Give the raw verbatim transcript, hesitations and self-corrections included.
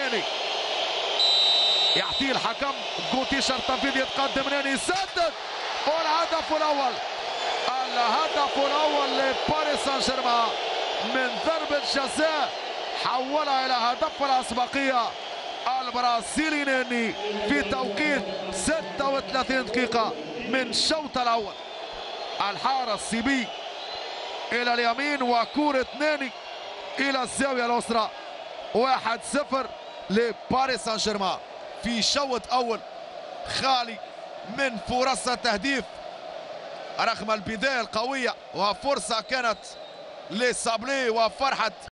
ناني يعطيه الحكم كوتي شرط تنفيذ، يتقدم ناني يسدد والهدف الاول. الهدف الاول لباريس سان جيرمان من ضربة جزاء حولها الى هدف الاسبقية البرازيلي ناني في توقيت ستة وثلاثين دقيقة من الشوط الاول. الحارس سيبي الى اليمين وكورة ناني الى الزاوية اليسرى. واحد صفر لباريس سان جيرمان في شوط اول خالي من فرص التهديف رغم البداية القوية، وفرصة كانت لسابلي وفرحة